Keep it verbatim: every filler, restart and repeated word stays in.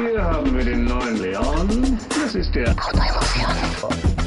Hier haben wir den neuen Leon. Das ist der Autoemotion.